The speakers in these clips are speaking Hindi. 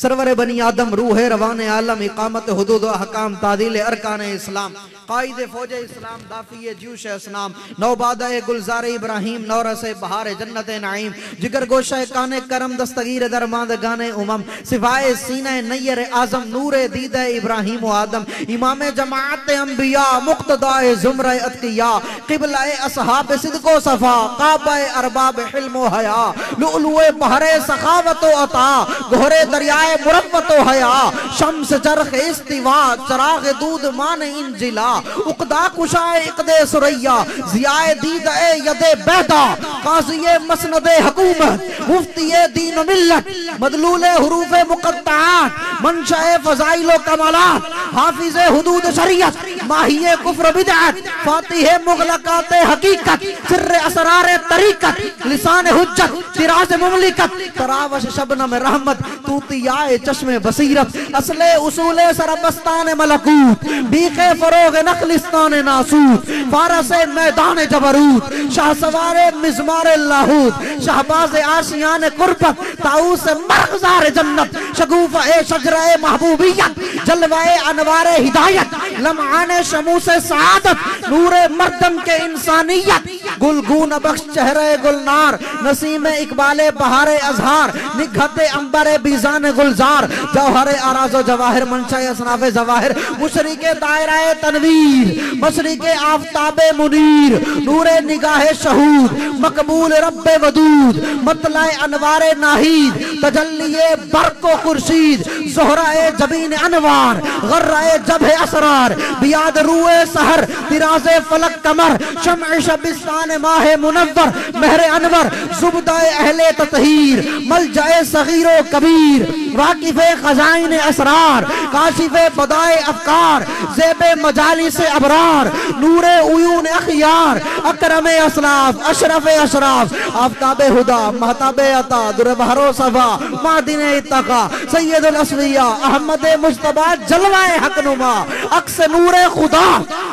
सरवर बनी आदम रूह रवान आलम इकामत हुदूद अहकाम तादील अरकान इस्लाम कायदे फौजे इस्लाम दाफिए जूश असनाम नौबादा गुलजार इब्राहिम नौरस बहार जन्नत नाइम जिगर गोशा काने करम दस्तगीर दरमाद गाने उमम सिवाए सीने नैयर आजम नूरे दीद इब्राहिम आदम इमाम जमात अंबिया मुक्तदाए जुमरा अतकिया क़िबला असहाब सिद्को सफा काबा अरबाब हिल्म हया लुलुए बहरे सखावत अता गोहरे दरियाए मुरव्वत हया शम्स चरख इस्तिवा चराग दूध मान इंजिला उकदा कुशाए इकदे सुरैया जियाए दीद यदे बैदा काज़िए मसनदे हुकूमत मुफ्तिए दीन मिल्लत मदलूले हुरूफे मुक़त्तआत मंशाए फ़ज़ाइल कमालात हाफिज़े हुदूद शरीयत माहिए कुफ्र बिदअत फातिहे मुग़लक़ाते हकीकत सिर्रे असरारे तरीक़त लिसान हुज्जत तिराज मुमलिकत तरावश शबनम रहमत तूतियाए चश्मे बसीरत असले उसूले सरबस्तान मलकूत बीखे फरोग नखलिस्तान नासूत फारसे मैदान जबरूत शाहसवारे मिज़मार लाहूत शहबाज आशियान कुर्बत ताऊस मरग़ज़ार जन्नत शगूफ़ ए शजरा महबूबियत जलवाए अनवारे हिदायत लम्हाने शमूस सआदत नूरे मर्दम के इंसानियत गुलगून बख्श चेहरे गुलनार नसीम इकबाले बहारे अजहार निघते अंबरे बीजान गुलजार जौहरे आराज़ो जवाहिर मंशाए असनाफ़े जवाहिर मुशरिके दायराए तनवीर मशरिके आफताबे मुनीर नूरे निगाहे शहूद मकबूल रब्बे वदूद मतलाए अनवारे नाहीद तजल्लिए बरको खुर्शीद ज़ोहराए जबीन अनवार गर्राए जबे असरार बियाद रूए सहर तिराज़े फलक कमर शम्अ शबिस्तान माहे मुनव्वर महरे अनवर ज़ुबदाए अहले ततहीर मलजाए सगीरो कबीर वाकिफ़े ख़ज़ाइन असरार काशिफ़े बदाए अफ़कार ज़ेबे मजालिस अबरार नूरे उयून अख़ियार अकरमे असलाफ अशरफ़े अशराफ आफ़ताबे हुदा महताबे अता दुर बहरो सफ़ा मादिने इत्तक़ा सय्यदुल अस्फ़िया अहमद मुज्तबा जलवाए हक़नुमा अक्स नूरे खुदा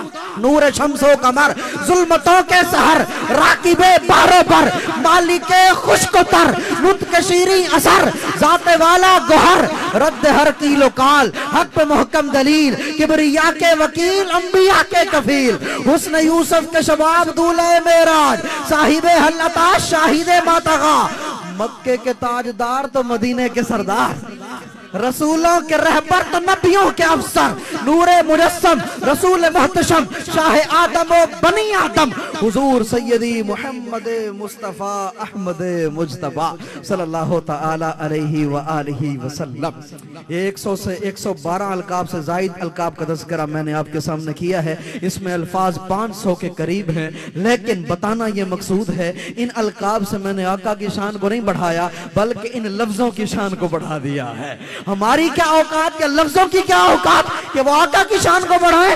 नूर शम्सो कमर जुल्मतों के सहर राकिबे बारों पर मालिके खुशकोतर नुत्क़ शीरी असर ज़ाते वाला गोहर रद्द हर कीलो काल हक पे मुहकम दलील किबरिया के वकील अंबिया के कफील हुस्न यूसुफ के शबाब दूल्हे मेराज साहिबे हल्लता शाहिदे मातगा मक्के के ताजदार तो मदीने के सरदार रसूलों के रहबर तो नबियों के अफसर नूरे मुजस्सम रसूल मुहतशम शाह आदम व बनी आदम हुजूर सैयदी मुहम्मद मुस्तफ़ा अहमद मुज्तबा सल्लल्लाहु तआला अलैहि व आलिहि वसल्लम। 100 से 112 अलकाब से जायद अलकाब का तज़किरा मैंने आपके सामने किया है। इसमें अल्फाज 500 के करीब हैं, लेकिन बताना ये मकसूद है इन अलकाब से मैंने आका की शान को नहीं बढ़ाया बल्कि इन लफ्जों की शान को बढ़ा दिया है। हमारी क्या औकात के लफ्जों की क्या औकात कि वो आका की शान को बढ़ाए।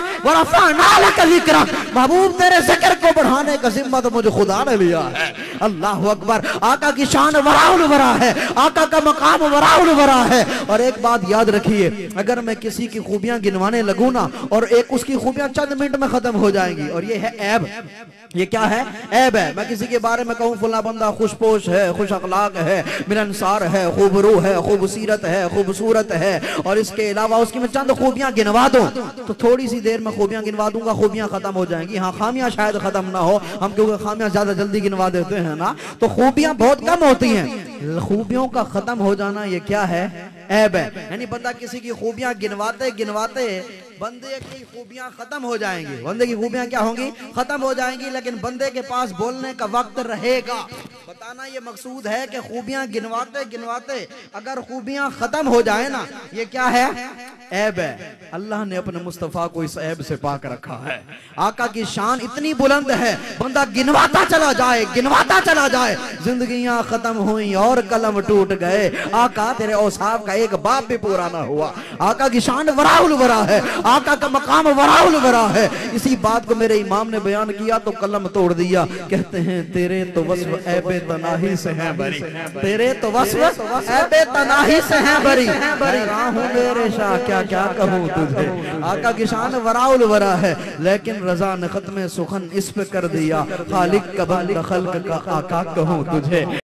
महबूब तेरे जिक्र को बढ़ाने का जिम्मा तो मुझे खुदा ने लिया है। अल्लाह अकबर। आका की शान वराउल वरा है, आका का मकाम वराउल वरा है। और एक बात याद रखिए, अगर मैं किसी की खूबियां गिनवाने लगूं ना और एक उसकी खूबियां चंद मिनट में खत्म हो जाएंगी, और ये है ऐब। ये क्या है? ऐब है। मैं किसी के बारे में कहूँ फला बंदा खुशपोश है, खुश अखलाक है, मिलनसार है, खूबरू है, खूबसूरत है, खूबसूरत है, और इसके अलावा उसकी मैं चंद खूबियां गिनवा दूं तो थोड़ी सी देर में खूबियां गिनवा दूंगा, खूबियां खत्म हो जाएंगी। हाँ, खामियां शायद खत्म ना हो, हम क्योंकि खामियां ज्यादा जल्दी गिनवा देते हैं ना, तो खूबियां बहुत कम होती हैं। खूबियों का खत्म हो जाना ये क्या है? ऐब है। यानी बंदा किसी की खूबियां गिनवाते गिनवाते बंदे की खूबियां खत्म हो जाएंगी। बंदे की खूबियां क्या होंगी? खत्म हो जाएंगी, लेकिन बंदे के पास बोलने का वक्त रहेगा। बताना ये मकसूद है कि खूबियां गिनवाते गिनवाते अगर खूबियां खत्म हो जाए ना, ये क्या है? ऐब है। अल्लाह ने अपने मुस्तफ़ा को इस ऐब से पाक रखा है। आका की शान इतनी बुलंद है, बंदा गिनवाता चला जाए, गिनवाता चला जाए, जिंदगियां खत्म हुई और कलम टूट गए। आका तेरे औसाफ का एक बाप भी पूरा ना हुआ। आका की शान वराउल वरा है, आका का मकाम वराउल वरा है। इसी बात को मेरे इमाम ने बयान किया तो कलम तोड़ दिया। कहते हैं तेरे तो वस्फ ऐबे तनाही से हैं बरी, तेरे तो वस्फ ऐबे तनाही से हैं बरी। हैरान हूं मेरे शाह क्या क्या कहूँ तुझे। आका की शान वराउल वरा है, लेकिन रजा ने खत्म सुखन इस पे कर दिया। खालिक का बंद खल्क का आका कहूँ तुझे।